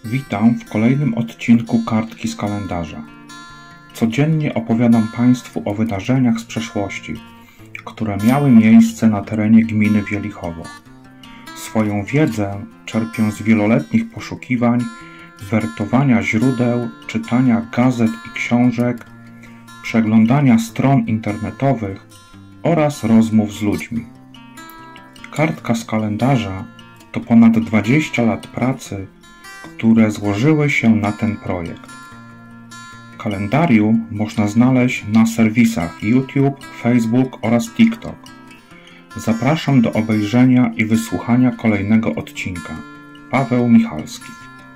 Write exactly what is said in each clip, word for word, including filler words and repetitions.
Witam w kolejnym odcinku Kartki z kalendarza. Codziennie opowiadam Państwu o wydarzeniach z przeszłości, które miały miejsce na terenie gminy Wielichowo. Swoją wiedzę czerpię z wieloletnich poszukiwań, wertowania źródeł, czytania gazet i książek, przeglądania stron internetowych oraz rozmów z ludźmi. Kartka z kalendarza to ponad dwadzieścia lat pracy, które złożyły się na ten projekt. Kalendarium można znaleźć na serwisach YouTube, Facebook oraz TikTok. Zapraszam do obejrzenia i wysłuchania kolejnego odcinka. Paweł Michalski.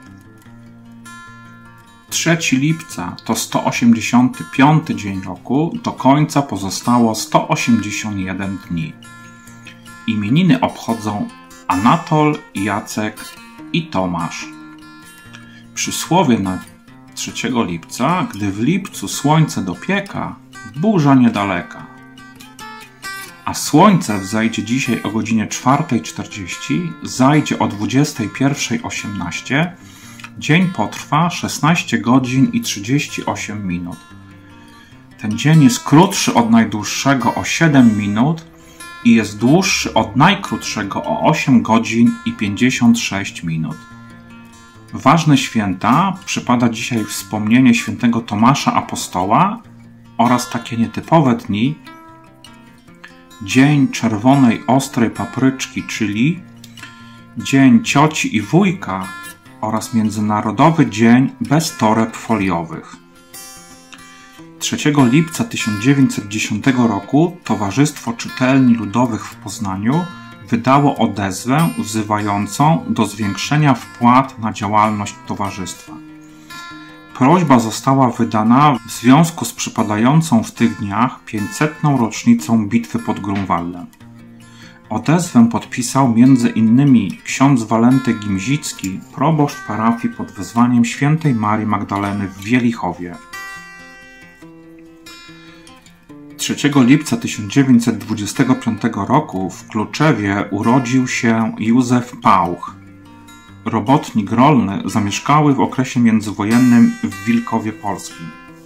trzeciego lipca to sto osiemdziesiąty piąty dzień roku, do końca pozostało sto osiemdziesiąt jeden dni. Imieniny obchodzą Anatol, Jacek i Tomasz. Przysłowie na trzeciego lipca: gdy w lipcu słońce dopieka, burza niedaleka. A słońce wzejdzie dzisiaj o godzinie czwarta czterdzieści, zajdzie o dwudziesta pierwsza osiemnaście, dzień potrwa szesnaście godzin i trzydzieści osiem minut. Ten dzień jest krótszy od najdłuższego o siedem minut i jest dłuższy od najkrótszego o osiem godzin i pięćdziesiąt sześć minut. Ważne święta przypada dzisiaj wspomnienie świętego Tomasza Apostoła oraz takie nietypowe dni: Dzień Czerwonej Ostrej Papryczki, czyli Dzień Cioci i Wujka oraz Międzynarodowy Dzień bez toreb foliowych. trzeciego lipca tysiąc dziewięćset dziesiątego roku Towarzystwo Czytelni Ludowych w Poznaniu wydało odezwę wzywającą do zwiększenia wpłat na działalność towarzystwa. Prośba została wydana w związku z przypadającą w tych dniach pięćsetną rocznicą bitwy pod Grunwaldem. Odezwę podpisał między innymi ksiądz Walenty Gimzicki, proboszcz parafii pod wezwaniem świętej Marii Magdaleny w Wielichowie. trzeciego lipca tysiąc dziewięćset dwudziestego piątego roku w Kluczewie urodził się Józef Pauch, robotnik rolny zamieszkały w okresie międzywojennym w Wilkowie Polskim.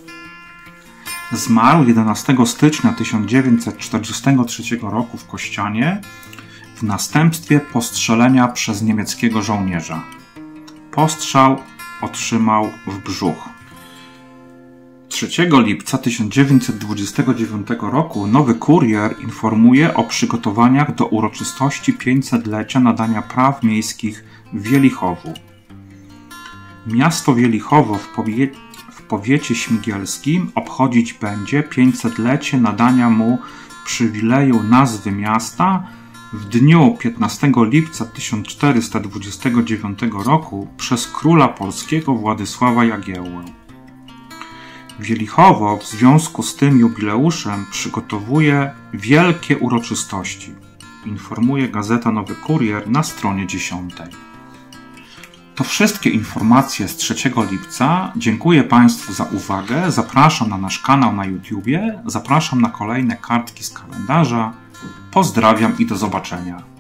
Zmarł jedenastego stycznia tysiąc dziewięćset czterdziestego trzeciego roku w Kościanie w następstwie postrzelenia przez niemieckiego żołnierza. Postrzał otrzymał w brzuch. trzeciego lipca tysiąc dziewięćset dwudziestego dziewiątego roku Nowy Kurier informuje o przygotowaniach do uroczystości pięćsetlecia nadania praw miejskich w Wielichowu. Miasto Wielichowo w, powie w powiecie śmigielskim obchodzić będzie pięćsetlecie nadania mu przywileju nazwy miasta w dniu piętnastego lipca tysiąc czterysta dwudziestego dziewiątego roku przez króla polskiego Władysława Jagiełłę. Wielichowo w związku z tym jubileuszem przygotowuje wielkie uroczystości, informuje gazeta Nowy Kurier na stronie dziesiątej. To wszystkie informacje z trzeciego lipca. Dziękuję Państwu za uwagę. Zapraszam na nasz kanał na YouTubie. Zapraszam na kolejne kartki z kalendarza. Pozdrawiam i do zobaczenia.